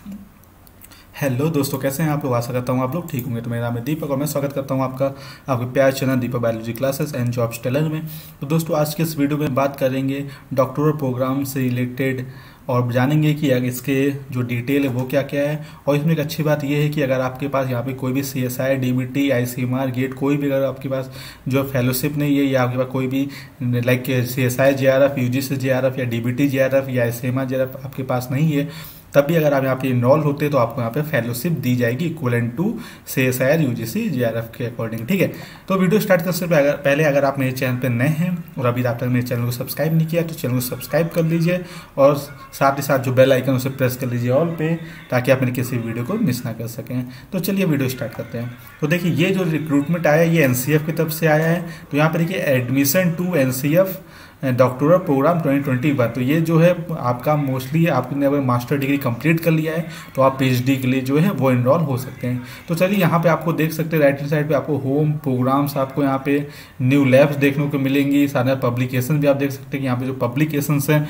Hello दोस्तों, कैसे हैं आप लोग। आशा करता हूँ आप लोग ठीक होंगे। तो मेरा नाम है दीपक और मैं स्वागत करता हूँ आपका आपके प्यार channel Deepak biology classes and jobs tailor में। तो दोस्तों, आज के इस वीडियो में बात करेंगे डॉक्टोरल प्रोग्राम से रिलेटेड और जानेंगे कि अगर इसके जो डिटेल है वो क्या क्या है। और इसमें एक अच्छी बात यह है कि अगर आपके पास यहाँ पे कोई भी CSI, DBT, ICMR, गेट कोई भी अगर आपके पास जो फेलोशिप नहीं है या आपके पास कोई भी like CSI JRF, UGC JRF या DBT JRF या ICMR JRF आपके पास नहीं है, तब भी अगर आप यहाँ पे इनरोल होते हैं तो आपको यहाँ पे फेलोशिप दी जाएगी equivalent to CSI UGC JRF के अकॉर्डिंग। ठीक है, तो वीडियो स्टार्ट करने से पहले अगर आप मेरे चैनल पे नए हैं और अभी तक मेरे चैनल को सब्सक्राइब नहीं किया तो चैनल को सब्सक्राइब कर लीजिए और साथ ही साथ जो बेल आइकन उसे प्रेस कर लीजिए ऑल पे, ताकि आप मेरे किसी वीडियो को मिस ना कर सकें। तो चलिए वीडियो स्टार्ट करते हैं। तो देखिए, ये जो रिक्रूटमेंट आया है ये NCF की तरफ से आया है। तो यहाँ पे देखिए admission to NCF doctoral programme 2021। तो ये जो है आपका मोस्टली आपने अगर मास्टर डिग्री कंप्लीट कर लिया है तो आप PhD के लिए जो है वो इनरोल हो सकते हैं। तो चलिए, यहाँ पे आपको देख सकते हैं राइट हैंड साइड पे आपको होम प्रोग्राम्स, आपको यहाँ पे न्यू लैब्स देखने को मिलेंगी। सारे पब्लिकेशन भी आप देख सकते हैं कि यहाँ पे जो पब्लिकेशंस हैं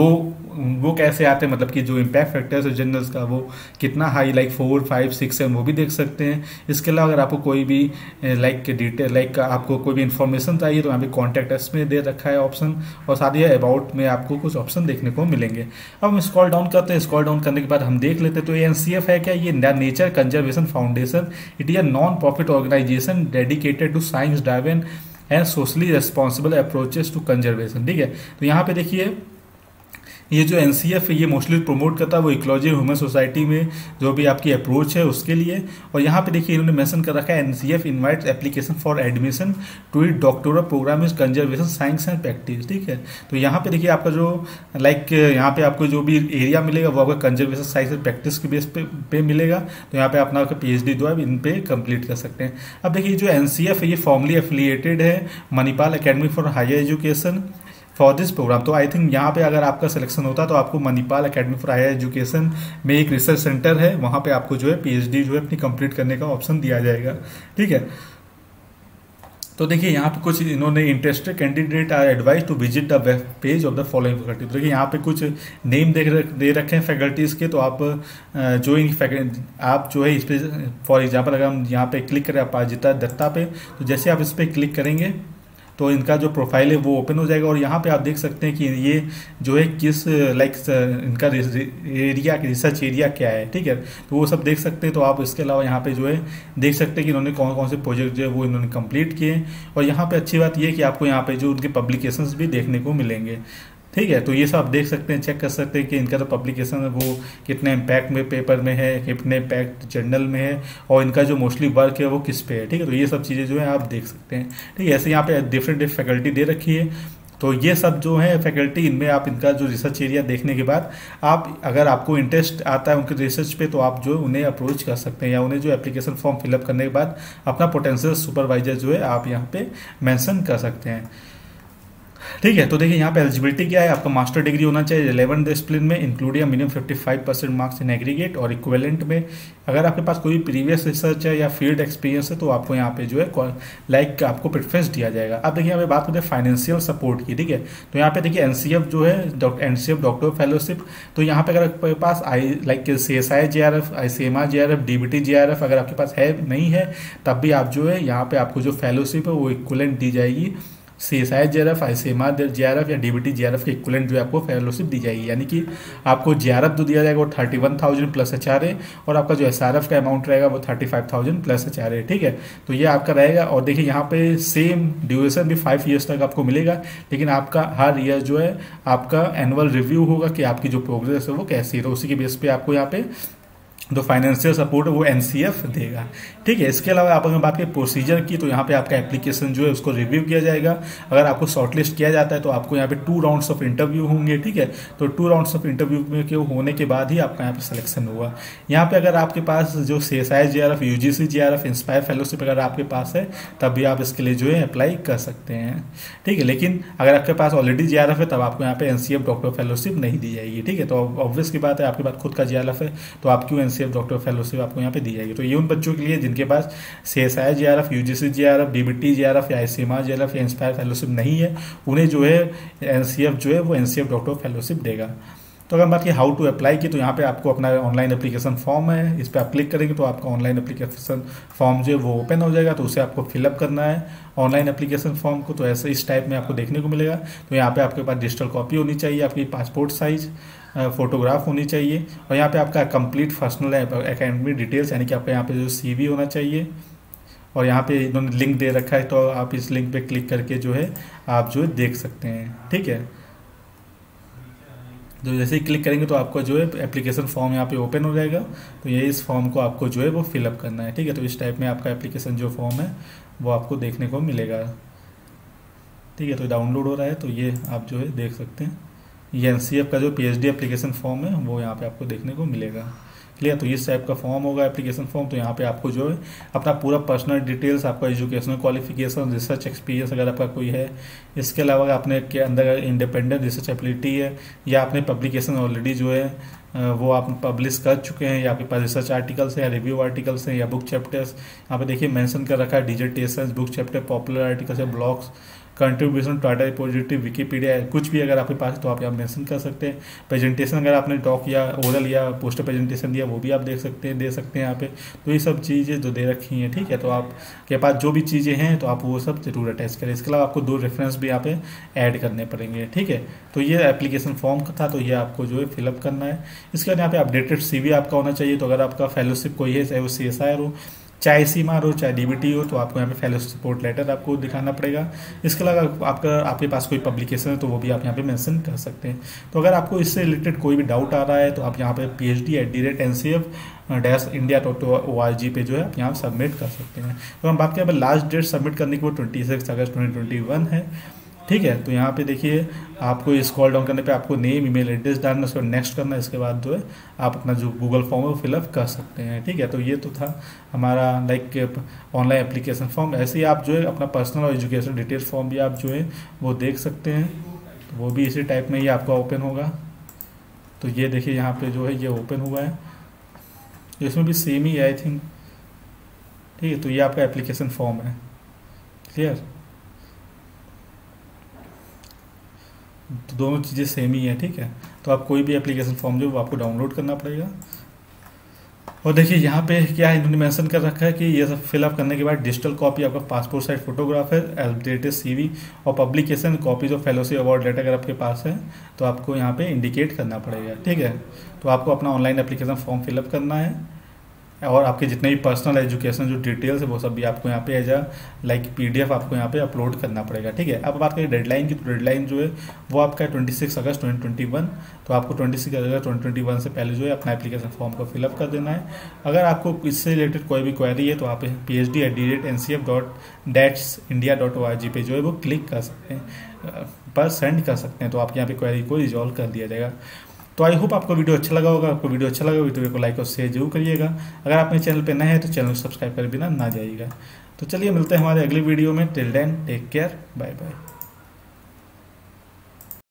वो कैसे आते हैं, मतलब कि जो इम्पैक्ट फैक्टर्स है जर्नल्स का वो कितना हाई, लाइक 4, 5, 6 है, वो भी देख सकते हैं। इसके अलावा अगर आपको कोई भी लाइक डिटेल, लाइक आपको कोई भी इन्फॉर्मेशन चाहिए तो यहाँ पे कॉन्टैक्ट अस में दे रखा है ऑप्शन, और साथ ही अबाउट में आपको कुछ ऑप्शन देखने को मिलेंगे। अब हम स्क्रॉल डाउन करते हैं। स्क्रॉल डाउन करने के बाद हम देख लेते हैं तो ये NCF है क्या, ये nature conservation foundation. It is a non profit organisation dedicated to science driven and socially responsible approaches to conservation. ठीक है, तो यहाँ पे देखिए ये जो NCF है ये मोस्टली प्रमोट करता है वो इकोलॉजी ह्यूमन सोसाइटी में जो भी आपकी अप्रोच है उसके लिए। और यहाँ पे देखिए इन्होंने मेंशन कर रखा है NCF invites application for admission to it doctoral programme is conservation science and practice. ठीक है, तो यहाँ पे देखिए आपका जो लाइक यहाँ पे आपको जो भी एरिया मिलेगा वो आपका कंजर्वेशन साइंस एंड प्रैक्टिस के बेस पे मिलेगा। तो यहाँ पे अपना PhD जो है इन पे कंप्लीट कर सकते हैं। अब देखिए जो NCF है ये फॉर्मली एफिलिएटेड है Manipal academy for higher education for this programme. तो आई थिंक यहाँ पे अगर आपका सिलेक्शन होता है तो आपको Manipal academy for higher education में एक रिसर्च सेंटर है, वहाँ पे आपको जो है PhD जो है अपनी कंप्लीट करने का ऑप्शन दिया जाएगा। ठीक है, तो देखिए यहाँ पे कुछ इन्होंने interested candidate are advise to visit the web page of the following faculty. तो देखिए यहाँ पे कुछ नेम दे रखे हैं फैकल्टीज के, तो आप जो है इस पे फॉर एग्जाम्पल अगर हम यहाँ पे क्लिक करें अपाजिता दत्ता पे, तो जैसे आप इस पर क्लिक करेंगे तो इनका जो प्रोफाइल है वो ओपन हो जाएगा। और यहाँ पे आप देख सकते हैं कि ये जो है किस लाइक इनका एरिया, रिसर्च एरिया क्या है। ठीक है, तो वो सब देख सकते हैं। तो आप इसके अलावा यहाँ पे जो है देख सकते हैं कि इन्होंने कौन कौन से प्रोजेक्ट जो है वो इन्होंने कंप्लीट किए। और यहाँ पे अच्छी बात ये है कि आपको यहाँ पे जो उनके पब्लिकेशंस भी देखने को मिलेंगे। ठीक है, तो ये सब आप देख सकते हैं, चेक कर सकते हैं कि इनका जो पब्लिकेशन है वो कितने इम्पैक्ट में पेपर में है, कितने इम्पैक्ट जर्नल में है, और इनका जो मोस्टली वर्क है वो किस पे है। ठीक है, तो ये सब चीज़ें जो है आप देख सकते हैं। ठीक है, ऐसे यहाँ पे डिफरेंट फैकल्टी दे रखी है। तो ये सब जो है फैकल्टी, इनमें आप इनका जो रिसर्च एरिया देखने के बाद आप अगर आपको इंटरेस्ट आता है उनके रिसर्च पे तो आप जो उन्हें अप्रोच कर सकते हैं, या उन्हें जो एप्लीकेशन फॉर्म फिलअप करने के बाद अपना पोटेंशियल सुपरवाइजर जो है आप यहाँ पे मेंशन कर सकते हैं। ठीक है, तो देखिए यहाँ पे एलिजिबिलिटी क्या है, आपका मास्टर डिग्री होना चाहिए रिलेवेंट डिसिप्लिन में including minimum 55% marks in aggregate, और इक्विवेलेंट में अगर आपके पास कोई प्रीवियस रिसर्च है या फील्ड एक्सपीरियंस है तो आपको यहाँ पे जो है लाइक आपको प्रेफरेंस दिया जाएगा। अब देखिए यहाँ पे बात करते हैं फाइनेंशियल सपोर्ट की। ठीक है, तो यहाँ पे देखिए NCF जो है NCF डॉक्टर फेलोशिप, तो यहाँ पे अगर आपके पास like CSI JRF, ICMR JRF, DBT JRF अगर आपके पास है नहीं है, तब भी आप जो है यहाँ पे आपको जो फेलोशिप है वो इक्वलेंट दी जाएगी CSI JRF, ICMR JRF या DBT JRF के इक्वलेंट जो है आपको फेलोशिप दी जाएगी। यानी कि आपको JRF जो दिया जाएगा वो 31,000 प्लस HRA, और आपका जो SRF का अमाउंट रहेगा वो 35,000 प्लस HRA। ठीक है, तो ये आपका रहेगा। और देखिए यहाँ पे सेम ड्यूरेशन भी 5 ईयर्स तक आपको मिलेगा, लेकिन आपका हर ईयर जो है आपका एनुअल रिव्यू होगा कि आपकी जो प्रोग्रेस है वो कैसी है, तो उसी के बेस पे आपको यहाँ पे जो फाइनेंशियल सपोर्ट है वो NCF देगा। ठीक है, इसके अलावा आप अगर बात करें प्रोसीजर की, तो यहाँ पे आपका एप्लीकेशन जो है उसको रिव्यू किया जाएगा। अगर आपको शॉर्टलिस्ट किया जाता है तो आपको यहाँ पे 2 राउंड्स ऑफ इंटरव्यू होंगे। ठीक है, तो 2 राउंड्स ऑफ इंटरव्यू के होने के बाद ही आपका यहाँ पे सिलेक्शन होगा। यहाँ पे अगर आपके पास जो CSI JRF, UGC JRF, inspire fellowship अगर आपके पास है तब भी आप इसके लिए जो है अप्लाई कर सकते हैं। ठीक है, लेकिन अगर आपके पास ऑलरेडी JRF है तब आपको यहाँ पे NCF डॉक्टर फेलोशिप नहीं दी जाएगी। ठीक है, तो ऑब्वियस की बात है आपके पास खुद का JRF है तो आप क्यों NCF डॉक्टर फेलोशिप आपको यहाँ पे दी जाएगी। तो ये उन बच्चों के लिए जिनके पास CSI JRF, UGC JRF, DBT JRF या ICMR JRF या इंस्पायर फेलोशिप नहीं है, उन्हें जो है NCF जो है वो NCF डॉक्टर फेलोशिप देगा। तो अगर बात की हाउ टू अप्लाई की, तो यहाँ पे आपको अपना ऑनलाइन एप्लीकेशन फॉर्म है, इस पर आप क्लिक करेंगे तो आपका ऑनलाइन एप्लीकेशन फॉर्म जो है वो ओपन हो जाएगा। तो उसे आपको फिलअप करना है ऑनलाइन एप्लीकेशन फॉर्म को। तो ऐसे इस टाइप में आपको देखने को मिलेगा। तो यहाँ पे आपके पास डिजिटल कॉपी होनी चाहिए, आपकी पासपोर्ट साइज फोटोग्राफ होनी चाहिए, और यहाँ पे आपका कंप्लीट पर्सनल एकेडमिक डिटेल्स यानी कि आपका यहाँ पे जो CV होना चाहिए। और यहाँ पे इन्होंने लिंक दे रखा है, तो आप इस लिंक पे क्लिक करके जो है आप जो है देख सकते हैं। ठीक है, तो जैसे ही क्लिक करेंगे तो आपको जो है एप्लीकेशन फॉर्म यहाँ पे ओपन हो जाएगा। तो ये इस फॉर्म को आपको जो है वो फिलअप करना है। ठीक है, तो इस टाइप में आपका एप्लीकेशन जो फॉर्म है वो आपको देखने को मिलेगा। ठीक है, तो डाउनलोड हो रहा है, तो ये आप जो है देख सकते हैं। ये NCF का जो PhD एप्लीकेशन फॉर्म है वो यहाँ पे आपको देखने को मिलेगा। क्लियर, तो इस टाइप का फॉर्म होगा एप्लीकेशन फॉर्म। तो यहाँ पे आपको जो है अपना पूरा पर्सनल डिटेल्स, आपका एजुकेशनल क्वालिफिकेशन, रिसर्च एक्सपीरियंस अगर आपका कोई है, इसके अलावा आपने के अंदर इंडिपेंडेंट रिसर्च एबिलिटी है, या आपने पब्लिकेशन ऑलरेडी जो है वो आप पब्लिश कर चुके हैं, या आपके पास रिसर्च आर्टिकल्स हैं या रिव्यू आर्टिकल्स हैं या बुक चैप्टर्स यहाँ पे देखिए मेंशन कर रखा है, dissertation, book chapter, popular articles या blogs, contribution, data repository, Wikipedia, कुछ भी अगर आपके पास तो आप यहाँ मेंशन कर सकते हैं। प्रेजेंटेशन अगर आपने टॉक या ओरल या पोस्टर प्रेजेंटेशन दिया वो भी आप दे सकते हैं यहाँ पे। तो ये सब चीज़ें जो दे रखी हैं, ठीक है, तो आपके पास जो भी चीज़ें हैं तो आप वो सब जरूर अटैच करें। इसके अलावा आपको 2 रेफरेंस भी यहाँ पे ऐड करने पड़ेंगे। ठीक है, तो ये एप्लीकेशन फॉर्म का था, तो ये आपको जो है फिलअप करना है। इसके बाद यहाँ पे अपडेटेड CV आपका होना चाहिए। तो अगर आपका फेलोशिप कोई है, चाहे वो CSIR हो, चाहे CMAR हो, चाहे DBT हो, तो आपको यहाँ पे फेलोशिप सपोर्ट लेटर आपको दिखाना पड़ेगा। इसके अलावा आपके पास कोई पब्लिकेशन है तो वो भी आप यहाँ पे मेंशन कर सकते हैं। तो अगर आपको इससे रिलेटेड कोई भी डाउट आ रहा है तो आप यहाँ पे PhD@ncf-india.org पे जो है आप यहाँ सबमिट कर सकते हैं। तो हम बात करें लास्ट डेट सबमिट करने की, वो 26 अगस्त 2021 है। ठीक है, तो यहाँ पे देखिए आपको स्क्रॉल डाउन करने पे आपको नेम, ईमेल एड्रेस डालना, उसको नेक्स्ट करना, इसके बाद जो है आप अपना जो गूगल फॉर्म है वो फिलअप कर सकते हैं। ठीक है, तो ये तो था हमारा ऑनलाइन एप्लीकेशन फॉर्म। ऐसे ही आप जो है अपना पर्सनल और एजुकेशन डिटेल फॉर्म भी आप जो है वो देख सकते हैं। तो वो भी इसी टाइप में ही आपका ओपन होगा। तो ये देखिए यहाँ पे जो है ये ओपन हुआ है, इसमें भी सेम ही है आई थिंक। ठीक है, तो ये आपका एप्लीकेशन फॉर्म है। क्लियर, तो दोनों चीज़ें सेम ही है। ठीक है, तो आप कोई भी एप्लीकेशन फॉर्म जो वो आपको डाउनलोड करना पड़ेगा। और देखिए यहाँ पे क्या इन्होंने मेंशन कर रखा है कि ये सब फिलअप करने के बाद डिजिटल कॉपी आपका पासपोर्ट साइज फोटोग्राफ है, अपडेटेड CV और publication copies of fellowship award letter अगर आपके पास है तो आपको यहाँ पे इंडिकेट करना पड़ेगा। ठीक है, तो आपको अपना ऑनलाइन एप्लीकेशन फॉर्म फिलअप करना है, और आपके जितने भी पर्सनल एजुकेशन जो डिटेल्स है वो सब भी आपको यहाँ पे एज PDF आपको यहाँ पे अपलोड करना पड़ेगा। ठीक है, अब बात करें डेडलाइन की, तो डेडलाइन जो है वो आपका 26 अगस्त 2021। तो आपको 26 अगस्त 2021 से पहले जो है अपना एप्लीकेशन फॉर्म को फिलअप कर देना है। अगर आपको इससे रिलेटेड कोई भी क्वेरी है तो आप PhD@ncf.india.org पे जो है वो क्लिक कर सकते हैं, पर सेंड कर सकते हैं, तो आपके यहाँ पे क्वेरी को रिजॉल्व कर दिया जाएगा। तो आई होप आपको वीडियो अच्छा लगा होगा। आपको वीडियो अच्छा लगा वीडियो को लाइक और शेयर जरूर करिएगा। अगर आप मेरे चैनल पे नए हैं तो चैनल को सब्सक्राइब कर बिना ना जाइएगा। तो चलिए मिलते हैं हमारे अगली वीडियो में। Till then take care, bye bye.